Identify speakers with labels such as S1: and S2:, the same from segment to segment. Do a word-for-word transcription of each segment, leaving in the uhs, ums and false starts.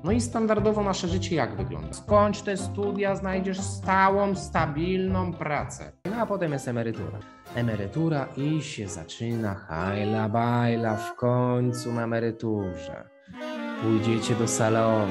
S1: No i standardowo nasze życie jak wygląda? Skończ te studia, znajdziesz stałą, stabilną pracę. No a potem jest emerytura. Emerytura i się zaczyna hajla bajla w końcu na emeryturze. Pójdziecie do salonu.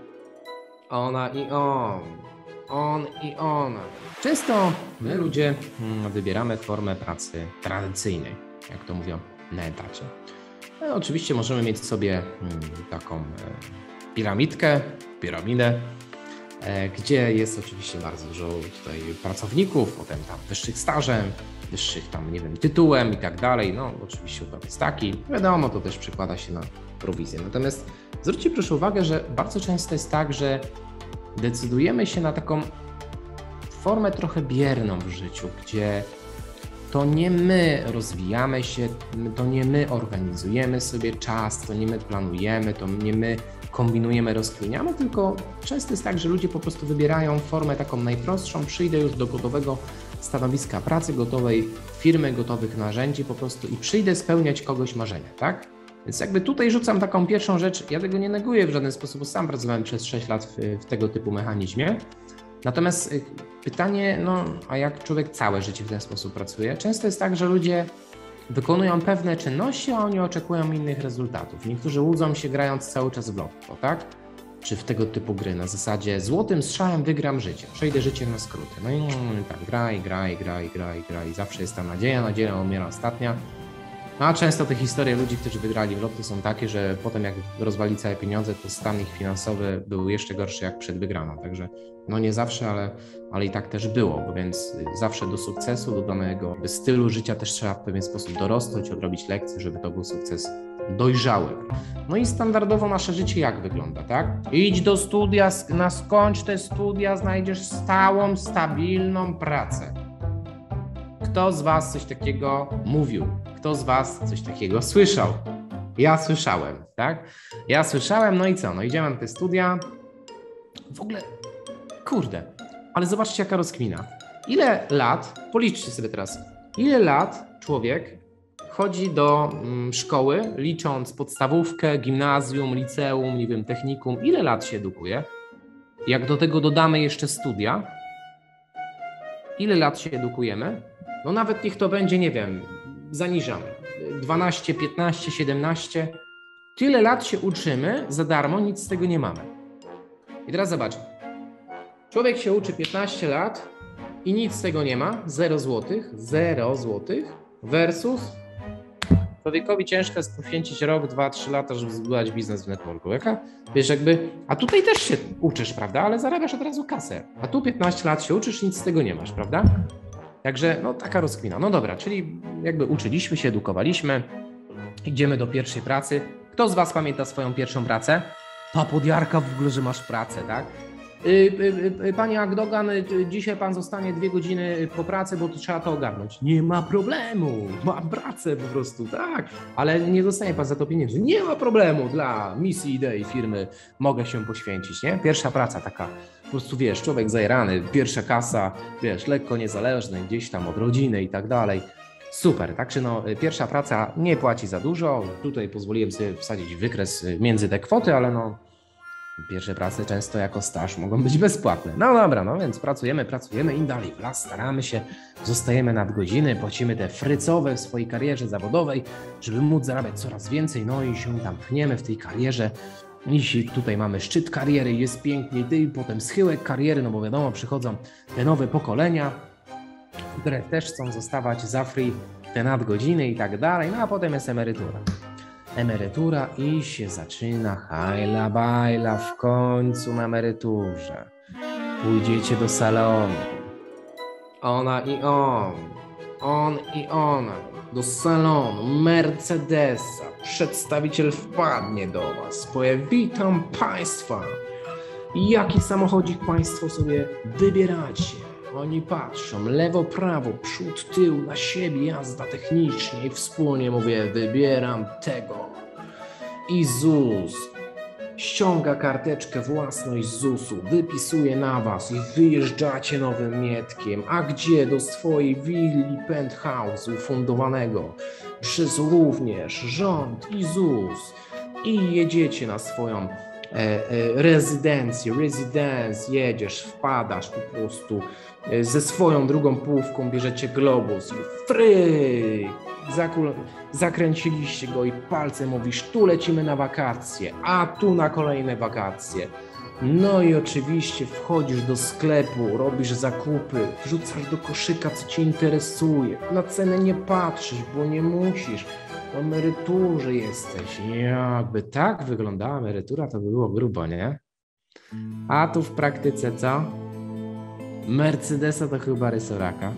S1: Ona i on. On i ona. Często my ludzie wybieramy formę pracy tradycyjnej, jak to mówią, na etacie. No, oczywiście możemy mieć sobie taką piramidkę, piramidę, gdzie jest oczywiście bardzo dużo tutaj pracowników, potem tam wyższych stażem, wyższych tam, nie wiem, tytułem i tak dalej. No oczywiście układ jest taki. Wiadomo, to też przekłada się na prowizję. Natomiast zwróćcie proszę uwagę, że bardzo często jest tak, że decydujemy się na taką formę trochę bierną w życiu, gdzie to nie my rozwijamy się, to nie my organizujemy sobie czas, to nie my planujemy, to nie my kombinujemy, rozkminiamy, tylko często jest tak, że ludzie po prostu wybierają formę taką najprostszą, przyjdę już do gotowego stanowiska pracy, gotowej firmy, gotowych narzędzi po prostu i przyjdę spełniać kogoś marzenia, tak? Więc jakby tutaj rzucam taką pierwszą rzecz, ja tego nie neguję w żaden sposób, bo sam pracowałem przez sześć lat w, w tego typu mechanizmie. Natomiast pytanie, no a jak człowiek całe życie w ten sposób pracuje? Często jest tak, że ludzie wykonują pewne czynności, a oni oczekują innych rezultatów. Niektórzy łudzą się grając cały czas w lotto, tak? Czy w tego typu gry na zasadzie złotym strzałem wygram życie, przejdę życie na skróty. No i tak graj, graj, graj, graj, graj. Zawsze jest ta nadzieja, nadzieja umiera ostatnia. No a często te historie ludzi, którzy wygrali w lotto są takie, że potem jak rozwali całe pieniądze, to stan ich finansowy był jeszcze gorszy jak przed wygraną. Także no nie zawsze, ale, ale i tak też było, bo więc zawsze do sukcesu, do danego stylu życia też trzeba w pewien sposób dorosnąć, odrobić lekcje, żeby to był sukces dojrzały. No i standardowo nasze życie jak wygląda, tak? Idź do studia, na skończ te studia, znajdziesz stałą, stabilną pracę. Kto z Was coś takiego mówił? Kto z Was coś takiego słyszał? Ja słyszałem, tak? Ja słyszałem, no i co? No idziemy na te studia. W ogóle, kurde, ale zobaczcie jaka rozkmina. Ile lat, policzcie sobie teraz, ile lat człowiek chodzi do mm, szkoły, licząc podstawówkę, gimnazjum, liceum, nie wiem, technikum, ile lat się edukuje? Jak do tego dodamy jeszcze studia, ile lat się edukujemy? No nawet niech to będzie, nie wiem, zaniżamy, dwanaście, piętnaście, siedemnaście. Tyle lat się uczymy za darmo, nic z tego nie mamy. I teraz zobacz, człowiek się uczy piętnaście lat i nic z tego nie ma, zero złotych, zero złotych versus człowiekowi ciężko jest poświęcić rok, dwa, trzy lata, żeby zbudować biznes w networku. Jaka? Wiesz, jakby, a tutaj też się uczysz, prawda, ale zarabiasz od razu kasę, a tu piętnaście lat się uczysz, nic z tego nie masz, prawda? Także no taka rozkmina. No dobra, czyli jakby uczyliśmy się, edukowaliśmy, idziemy do pierwszej pracy. Kto z Was pamięta swoją pierwszą pracę? Ta podjarka w ogóle, że masz pracę, tak? Yy, yy, yy, Panie Agdogan, yy, dzisiaj Pan zostanie dwie godziny po pracy, bo to trzeba to ogarnąć. Nie ma problemu, mam pracę po prostu, tak? Ale nie dostanie Pan za to pieniędzy. Nie ma problemu, dla misji, idei firmy mogę się poświęcić, nie? Pierwsza praca taka, po prostu wiesz, człowiek zajarany, pierwsza kasa, wiesz, lekko niezależny, gdzieś tam od rodziny i tak dalej. Super, także no pierwsza praca nie płaci za dużo, tutaj pozwoliłem sobie wsadzić wykres między te kwoty, ale no pierwsze prace często jako staż mogą być bezpłatne. No dobra, no więc pracujemy, pracujemy, im dalej w las, staramy się, zostajemy nadgodziny, płacimy te frycowe w swojej karierze zawodowej, żeby móc zarabiać coraz więcej, no i się tam pchniemy w tej karierze. I tutaj mamy szczyt kariery, jest pięknie, i potem schyłek kariery, no bo wiadomo, przychodzą te nowe pokolenia, które też chcą zostawać za free, te nadgodziny i tak dalej, no a potem jest emerytura. Emerytura i się zaczyna hajla bajla w końcu na emeryturze. Pójdziecie do salonu. Ona i on. On i ona. Do salonu Mercedesa. Przedstawiciel wpadnie do Was. Powie: witam Państwa. Jaki samochodzik Państwo sobie wybieracie? Oni patrzą lewo, prawo, przód, tył, na siebie, jazda technicznie i wspólnie mówię: wybieram tego. I ZUS ściąga karteczkę własność zusu, wypisuje na Was i wyjeżdżacie nowym Mietkiem. A gdzie? Do swojej willi penthouse ufundowanego przez również rząd i ZUS. I jedziecie na swoją rezydencję, residence, jedziesz, wpadasz po prostu e, ze swoją drugą połówką, bierzecie globus i fryk, zakul- zakręciliście go i palcem mówisz, tu lecimy na wakacje, a tu na kolejne wakacje. No i oczywiście wchodzisz do sklepu, robisz zakupy, wrzucasz do koszyka, co cię interesuje. Na cenę nie patrzysz, bo nie musisz. Po emeryturze jesteś. Jakby tak wyglądała emerytura, to by było grubo, nie? A tu w praktyce co? Mercedesa to chyba rysoraka.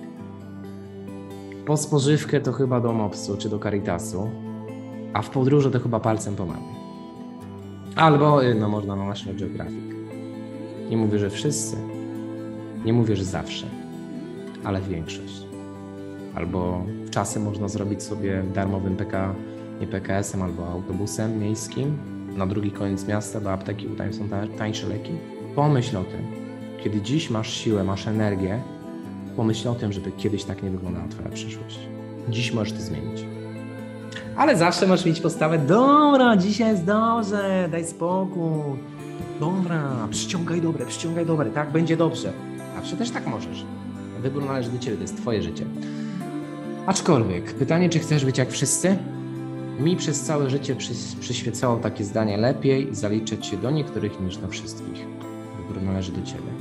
S1: Po spożywkę to chyba do Mopsu czy do Caritasu. A w podróży to chyba palcem po mamie. Albo, no można na National Geographic. Nie mówię, że wszyscy. Nie mówię, że zawsze. Ale większość. Albo czasem można zrobić sobie darmowym P K, nie P K S-em, albo autobusem miejskim na drugi koniec miasta do apteki, bo tam są tańsze leki. Pomyśl o tym. Kiedy dziś masz siłę, masz energię, pomyśl o tym, żeby kiedyś tak nie wyglądała twoja przyszłość. Dziś możesz to zmienić. Ale zawsze możesz mieć postawę, dobra, dzisiaj jest dobrze, daj spokój. Dobra, przyciągaj dobre, przyciągaj dobre, tak, będzie dobrze. Zawsze też tak możesz. Wybór należy do ciebie, to jest twoje życie. Aczkolwiek, pytanie, czy chcesz być jak wszyscy? Mi przez całe życie przy, przyświecało takie zdanie lepiej zaliczać się do niektórych niż do wszystkich. Wybór należy do ciebie.